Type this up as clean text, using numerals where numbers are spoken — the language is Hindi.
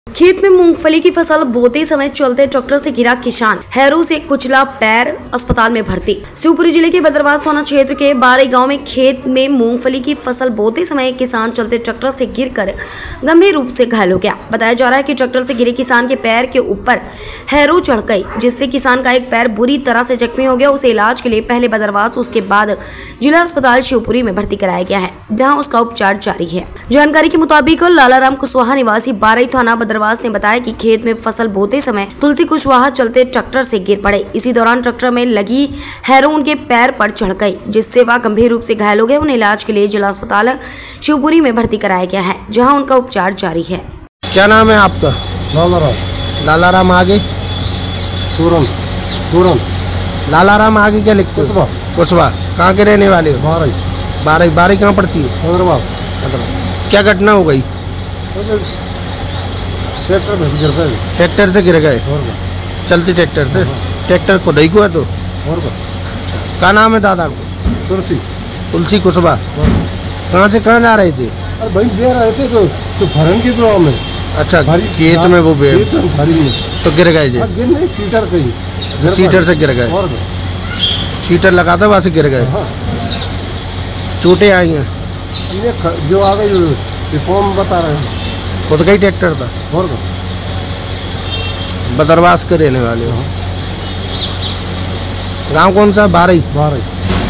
खेत में मूंगफली की फसल बोते समय चलते ट्रैक्टर से गिरा किसान, हैरो से कुचला, पैर, अस्पताल में भर्ती। शिवपुरी जिले के बदरवास थाना क्षेत्र के बारे गांव में खेत में मूंगफली की फसल बोते समय एक किसान चलते ट्रैक्टर से गिरकर गंभीर रूप से घायल हो गया। बताया जा रहा है कि ट्रैक्टर से गिरे किसान के पैर के ऊपर हैरो चढ़ गई, जिससे किसान का एक पैर बुरी तरह से जख्मी हो गया। उसे इलाज के लिए पहले बदरवास, उसके बाद जिला अस्पताल शिवपुरी में भर्ती कराया गया है, जहाँ उसका उपचार जारी है। जानकारी के मुताबिक लालाराम कुशवाहा निवासी बारई थाना बदरवास ने बताया कि खेत में फसल बोते समय तुलसी कुशवाहा चलते ट्रैक्टर से गिर पड़े। इसी दौरान ट्रैक्टर में लगी हैरो उनके पैर पर चढ़ गई, जिससे वह गंभीर रूप से घायल हो गए। उन्हें इलाज के लिए जिला अस्पताल शिवपुरी में भर्ती कराया गया है, जहां उनका उपचार जारी है। क्या नाम है आपका? लालाराम। लालाराम आगे पूरन। लालाराम आगे क्या लिखते हो? कुशवाहा। कहाँ के रहने वाले हो? बारई। बारई कहाँ पड़ती है? क्या घटना हो गई? ट्रैक्टर से गिर गए। चलती ट्रैक्टर से? ट्रैक्टर खुदाई को है तो? क्या नाम है दादा को? तुलसी कुशवाहा। कहाँ से कहाँ जा रहे थे? अरे भाई दे रहे थे तो भरन के गाँव में। अच्छा, खेत में वो बे तो गिर गए थे? गिर नहीं, सीटर सीटर से गिर गए। सीटर लगा था, वहाँ से गिर गए। चोटें आई हैं? ये जो आ गई रिपोर्ट बता रहे हैं, खुद का ही ट्रैक्टर था। बदरवास के रहने वाले हो? गांव कौन सा? बारई।